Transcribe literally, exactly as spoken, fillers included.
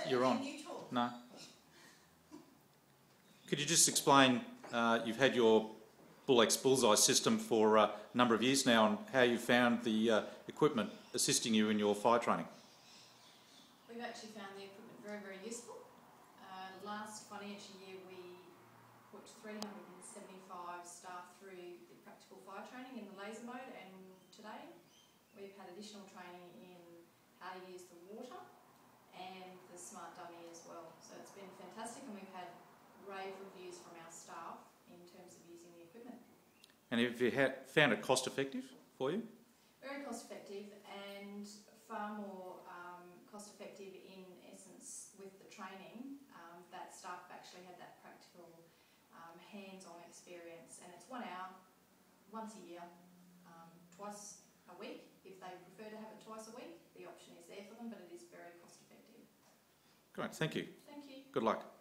you're on. You talk. No. Could you just explain, uh, you've had your BullEx BullsEye system for uh, a number of years now, and how you found the uh, equipment assisting you in your fire training? We've actually found the equipment very, very useful. Uh, last financial year we put three hundred seventy-five staff through the practical fire training in the laser mode, and today we've had additional training in how to use the water and the SmartDummy as well. So it's been fantastic, and we've had rave reviews from our staff in terms of using the equipment. And have you had, found it cost effective for you? Very cost effective, and far more um, cost effective in essence with the training. Um, that staff have actually had that practical um, hands-on experience, and it's one hour, once a year, um, twice a week. If they prefer to have it twice a week, the option is there for them, but it is very cost effective. Great, thank you. Thank you. Good luck.